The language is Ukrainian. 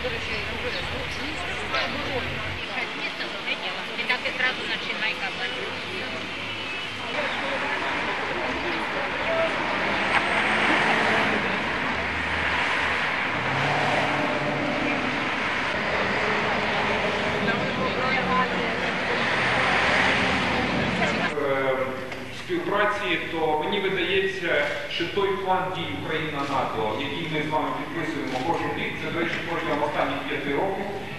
И так и сразу начинай копать. Співпраці, то мені видається, що той план дій Україна-НАТО, який ми з вами підписуємо кожен рік, це, до речі, протягом останніх 5 років,